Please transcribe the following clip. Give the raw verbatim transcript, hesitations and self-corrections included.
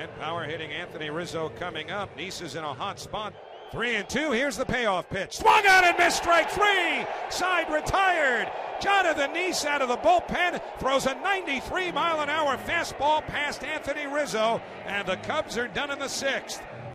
And power hitting Anthony Rizzo coming up. Niese is in a hot spot. Three and two. Here's the payoff pitch. Swung out and missed. Strike three. Side retired. Jonathan Niese out of the bullpen throws a ninety-three mile an hour fastball past Anthony Rizzo, and the Cubs are done in the sixth.